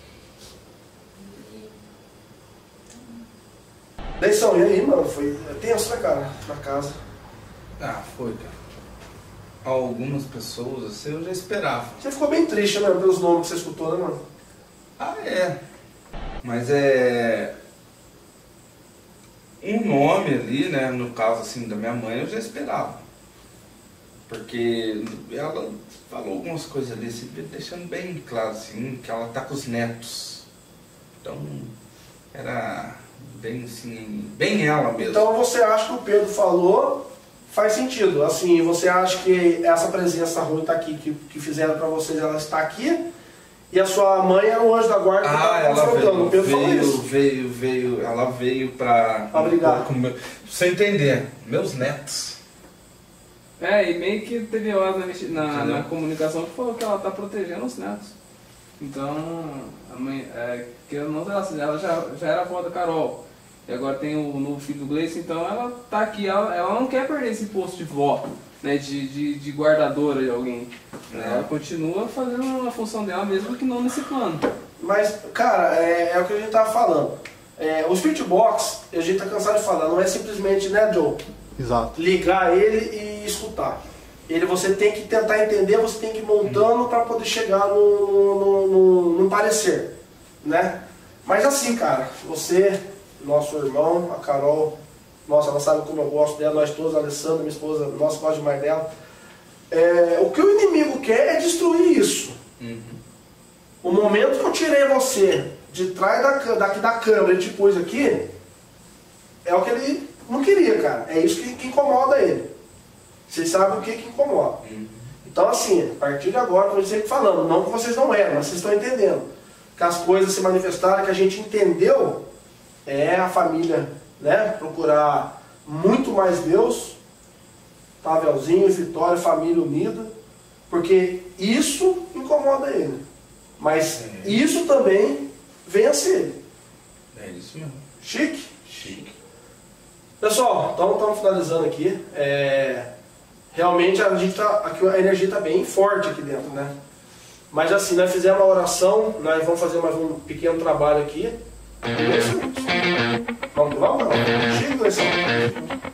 Gleison, e aí, mano? Foi tenso, né, cara? Na casa. Ah, foi, cara. Algumas pessoas, assim, eu já esperava. Você ficou bem triste, né, pelos nomes que você escutou, né, mano? Ah, é. Mas é... um nome ali, né, no caso, assim, da minha mãe, eu já esperava. Porque ela falou algumas coisas ali, assim, deixando bem claro, assim, que ela tá com os netos. Então, era bem, assim, bem ela mesmo. Então você acha que o Pedro falou... Faz sentido, assim, você acha que essa presença ruim está aqui, que, que fizeram para vocês, ela está aqui, e a sua mãe era o anjo da guarda que ah, estava confrontando. O Pedro falou veio, isso. veio, veio, ela veio para... Pra brigar. Pra você entender, meus netos. É, e meio que teve hora na, na, na comunicação que falou que ela está protegendo os netos. Então, a mãe, é, que não, ela já, já era avó da Carol. E agora tem o novo filho do Gleison, então ela tá aqui, ela, ela não quer perder esse posto de vó, né, de, de, de guardadora de alguém. É. Ela continua fazendo a função dela mesmo que não nesse plano. Mas, cara, é, é o que a gente tava falando. É, o Spirit Box, a gente tá cansado de falar, não é simplesmente, né, Joe? Exato. Ligar ele e escutar. Ele você tem que tentar entender, você tem que ir montando para poder chegar no, no, no, no parecer. né? Mas assim, cara, você, nosso irmão, a Carol, nossa, ela sabe como eu gosto dela, nós todos, a Alessandra, minha esposa, nós gosta demais dela. É, o que o inimigo quer é destruir isso. Uhum. O momento que eu tirei você de trás da, daqui da câmera e te pus aqui, é o que ele não queria, cara. É isso que, que incomoda ele. Vocês sabem o que, que incomoda. Uhum. Então assim, a partir de agora, como eu sempre falando, não que vocês não eram, mas vocês estão entendendo. Que as coisas se manifestaram, que a gente entendeu, é a família, né? Procurar muito mais Deus, Pavelzinho, Vitória, família unida, porque isso incomoda ele. Mas é. Isso também vence ele. É isso mesmo. Chique? Chique. Pessoal, então estamos finalizando aqui. É, realmente a, gente tá, aqui a energia está bem forte aqui dentro, né? Mas assim, nós fizemos uma oração, nós vamos fazer mais um pequeno trabalho aqui. Vamos lá, não? Chique, Gleison?